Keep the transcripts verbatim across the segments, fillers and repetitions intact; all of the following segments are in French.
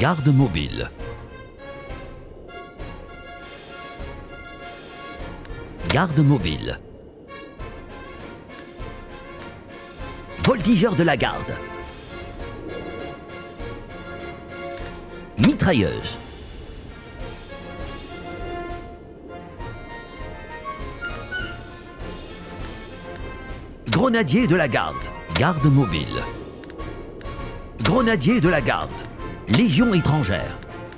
Garde mobile. Garde mobile. Voltigeur de la garde. Mitrailleuse. Grenadier de la garde. Garde mobile. Grenadier de la garde. Légion étrangère.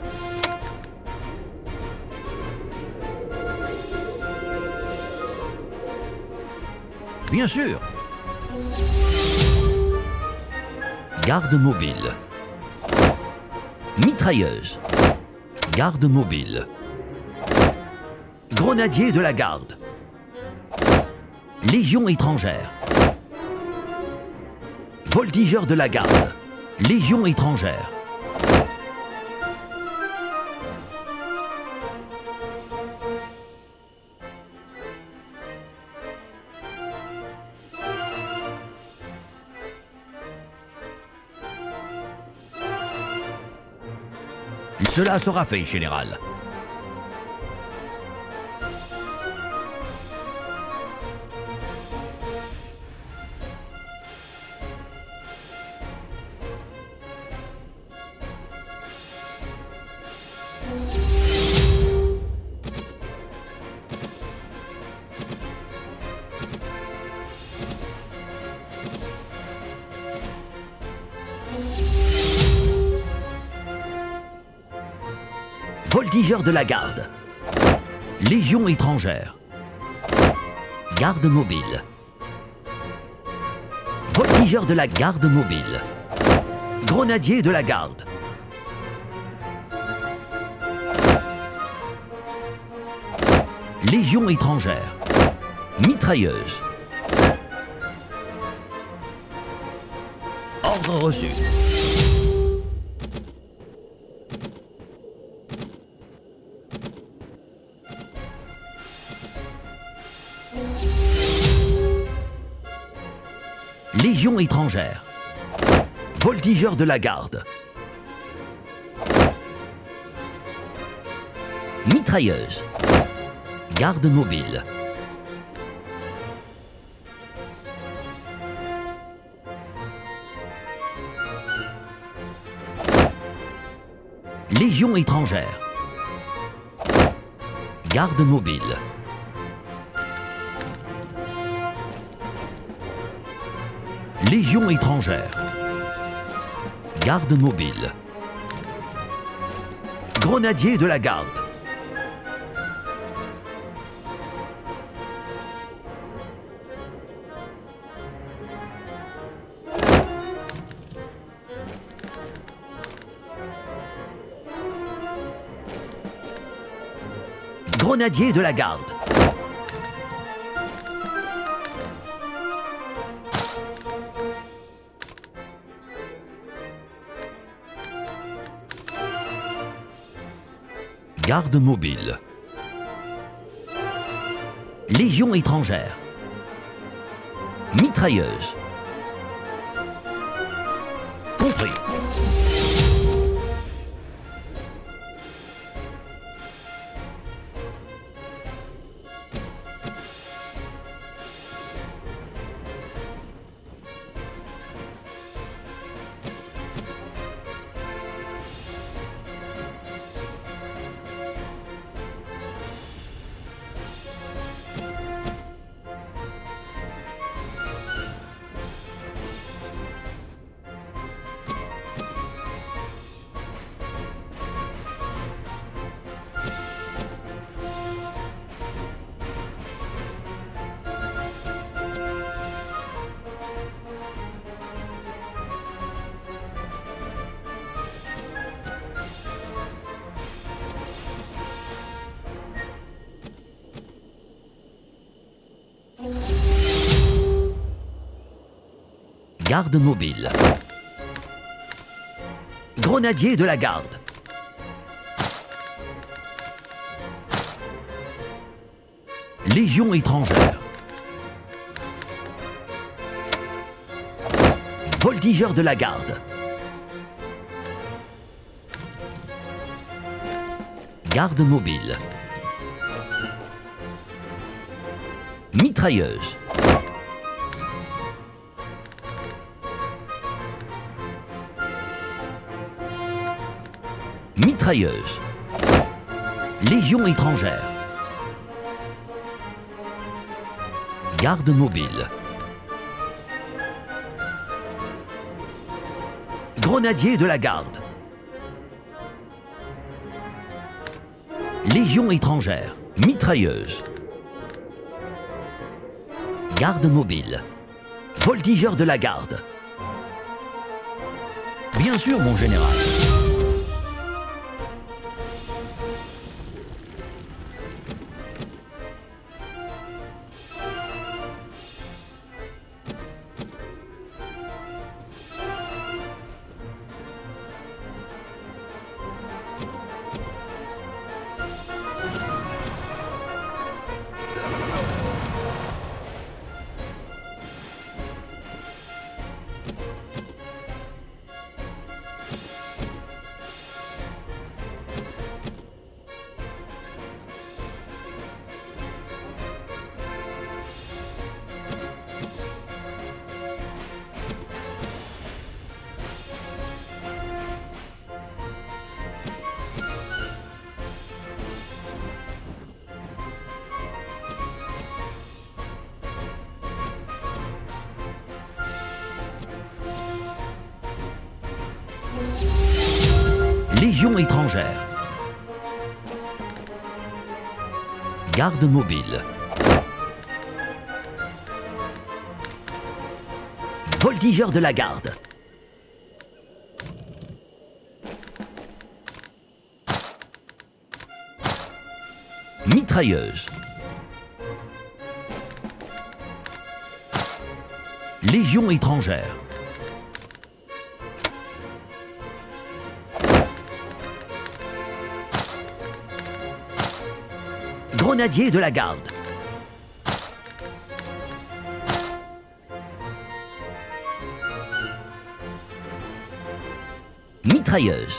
Bien sûr. Garde mobile. Mitrailleuse. Garde mobile. Grenadier de la garde. Légion étrangère. Voltigeur de la garde. Légion étrangère. Cela sera fait, général. Voltigeur de la garde. Légion étrangère. Garde mobile. Voltigeur de la garde mobile. Grenadier de la garde. Légion étrangère. Mitrailleuse. Ordre reçu. Légion étrangère. Voltigeur de la garde. Mitrailleuse. Garde mobile. Légion étrangère. Garde mobile. Légion étrangère. Garde mobile. Grenadier de la garde. Grenadier de la garde. Garde mobile. Légion étrangère. Mitrailleuse. Compris. Garde mobile. Grenadier de la garde. Légion étrangère. Voltigeur de la garde. Garde mobile. Mitrailleuse. Mitrailleuse. Légion étrangère. Garde mobile. Grenadier de la garde. Légion étrangère. Mitrailleuse. Garde mobile. Voltigeur de la garde. Bien sûr, mon général. Légion étrangère. Garde mobile. Voltigeur de la garde. Mitrailleuse. Légion étrangère. Grenadier de la garde. Mitrailleuse.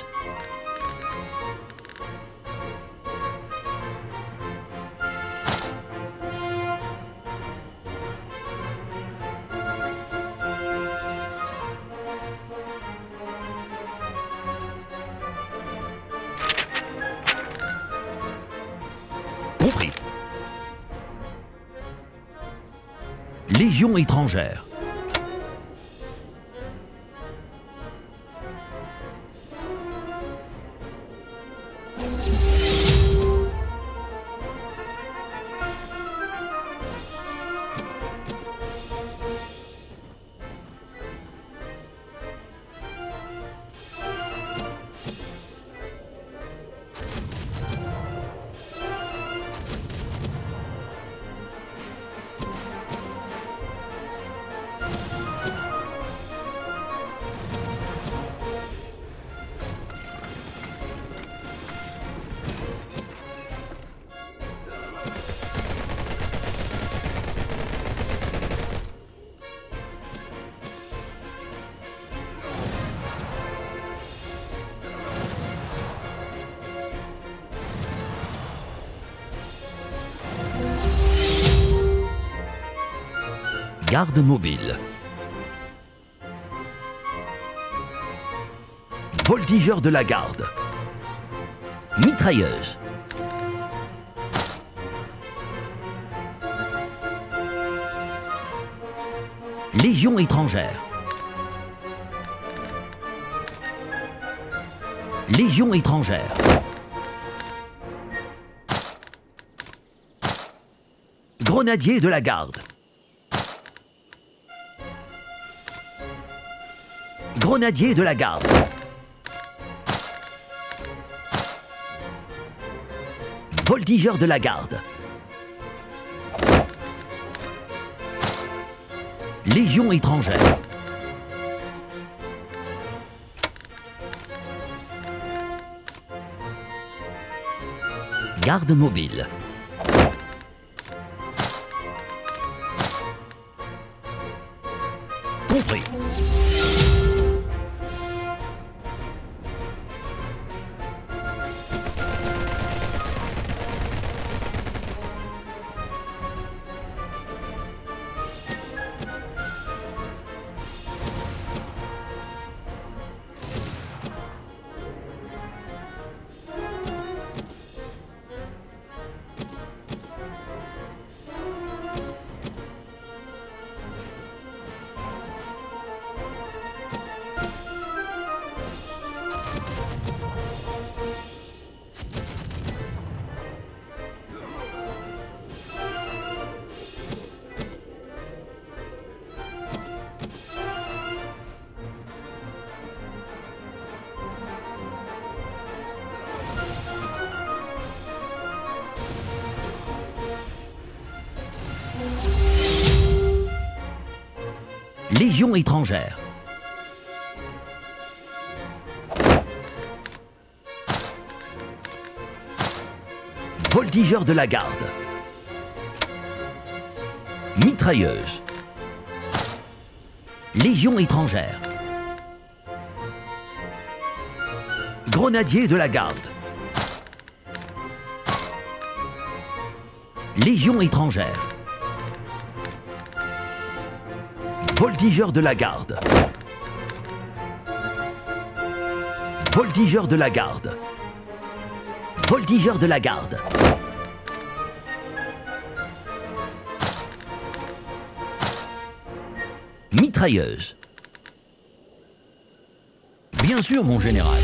Compris. Légion étrangère. Garde mobile. Voltigeur de la garde. Mitrailleuse. Légion étrangère. Légion étrangère. Grenadier de la garde. Grenadier de la garde. Voltigeur de la garde. Légion étrangère. Garde mobile. Compris. Légion étrangère. Voltigeur de la garde. Mitrailleuse. Légion étrangère. Grenadier de la garde. Légion étrangère. Voltigeur de la garde. Voltigeur de la garde. Voltigeur de la garde. Mitrailleuse. Bien sûr, mon général.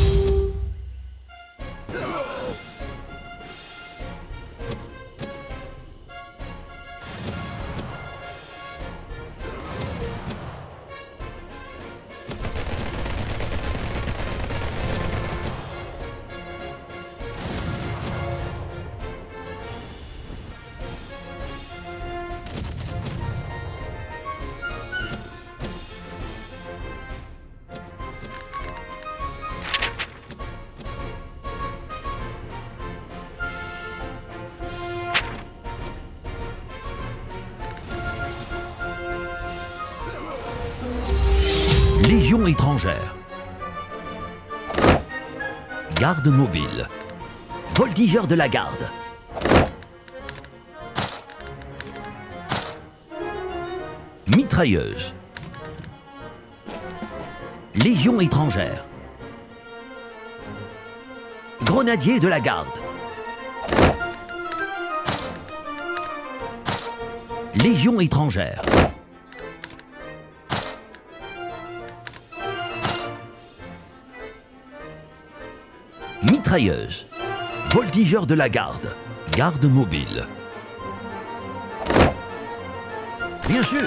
Légion étrangère. Garde mobile. Voltigeur de la garde. Mitrailleuse. Légion étrangère. Grenadier de la garde. Légion étrangère. Mitrailleuse. Voltigeur de la garde. Garde mobile. Bien sûr.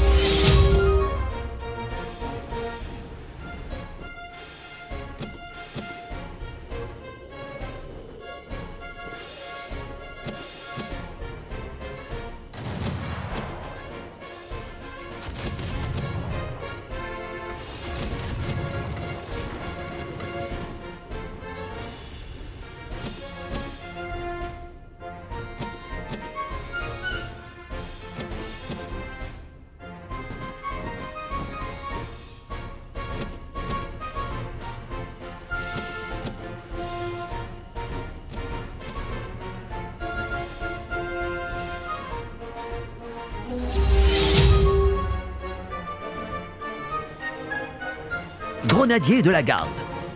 Grenadier de la garde.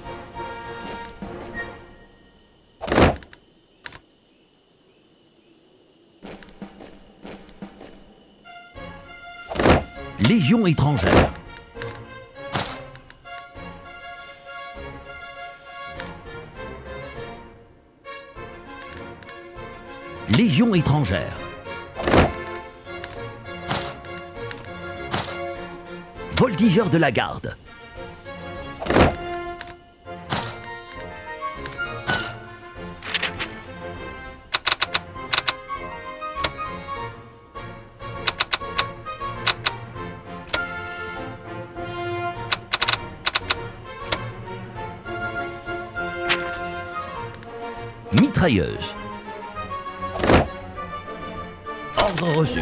Légion étrangère. Légion étrangère. Voltigeur de la garde. Mitrailleuse. Ordre reçu.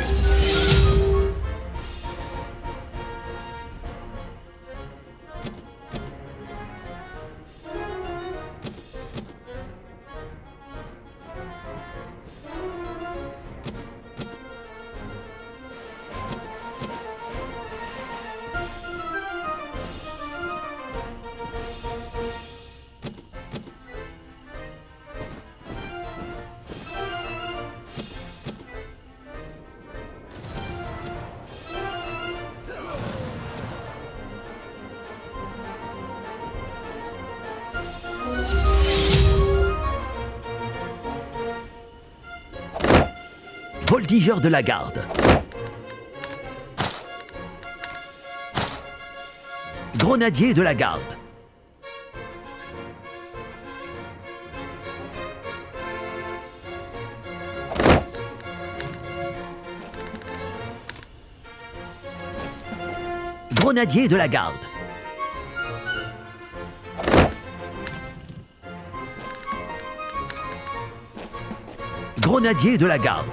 Voltigeur de la garde. Grenadier de la garde. Grenadier de la garde. Grenadier de la garde.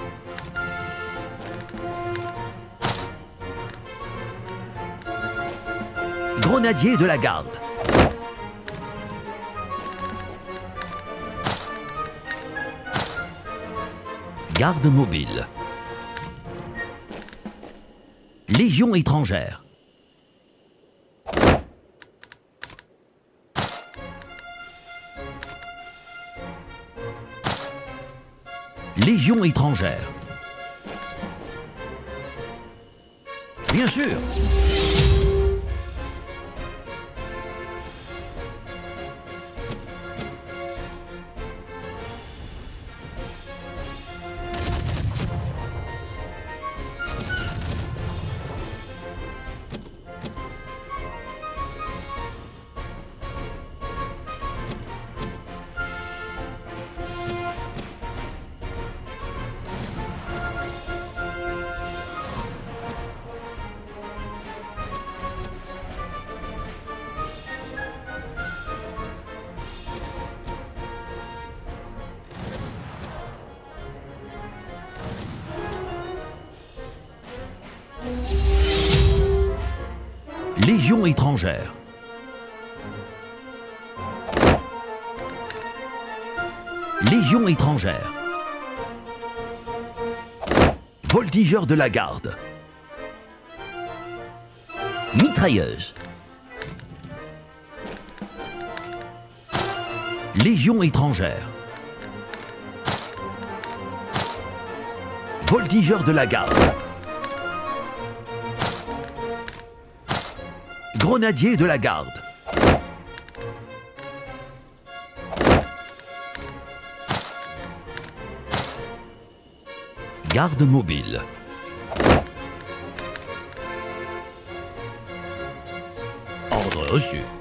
Grenadier de la garde. Garde mobile. Légion étrangère. Légion étrangère. Bien sûr. Légion étrangère. Légion étrangère. Voltigeur de la garde. Mitrailleuse. Légion étrangère. Voltigeur de la garde. Grenadier de la garde. Garde mobile. Ordre reçu.